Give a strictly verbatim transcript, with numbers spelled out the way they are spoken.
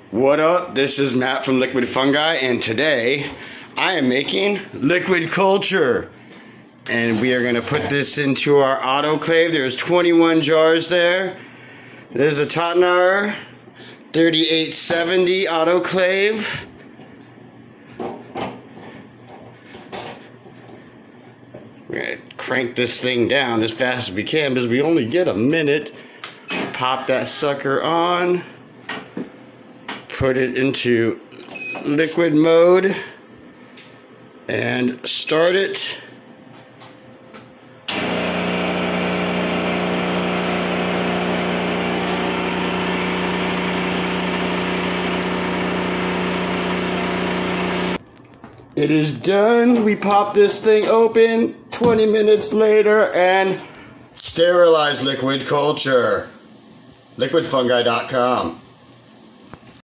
What up? This is Matt from Liquid Fungi, and today I am making liquid culture. And we are going to put this into our autoclave. There's twenty-one jars there. There's a Tuttnauer thirty-eight seventy autoclave. We're going to crank this thing down as fast as we can because we only get a minute. Pop that sucker on. Put it into liquid mode and start it. It is done. We pop this thing open twenty minutes later and sterilize liquid culture. liquid fungi dot com